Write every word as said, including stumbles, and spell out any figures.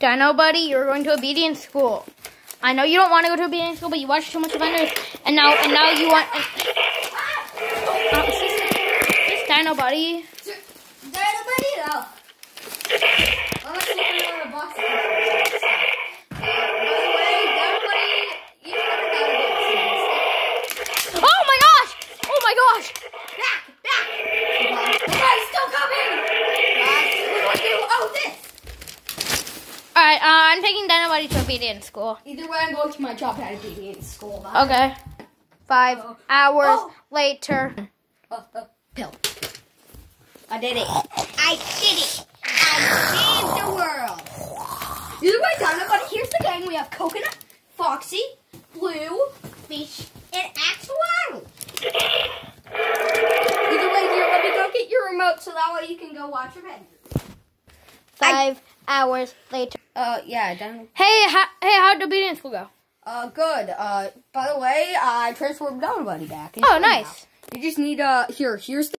Dino Buddy, you're going to obedience school. I know you don't want to go to obedience school, but you watch too much Avengers, and now and now you want. And, uh, is this, is this Dino Buddy? Dino Buddy, no. I'm not looking at a box. By the way, Dino Buddy, you never got a box. Oh my gosh! Oh my gosh! Back, back. The guy's still coming. Guys, what do we do? Oh, this. All right, uh, I'm taking Dino Buddy to obedience school. Either way, I'm going to my job at obedience school. Bye. Okay. Five Uh-oh. hours Oh. later. Uh, uh, pill. I did it. I did it. I saved the world. Either way, Dino Buddy, here's the gang. We have Coconut, Foxy, Blue, Fish, and Axolotl. Either way, here, let me go get your remote so that way you can go watch Avengers. Five I, hours later. Uh, yeah, Dino. Hey, how, hey, how'd obedience school go? Uh, good. Uh, by the way, I transformed Dino Buddy back. Oh, nice. You just need, uh, here, here's the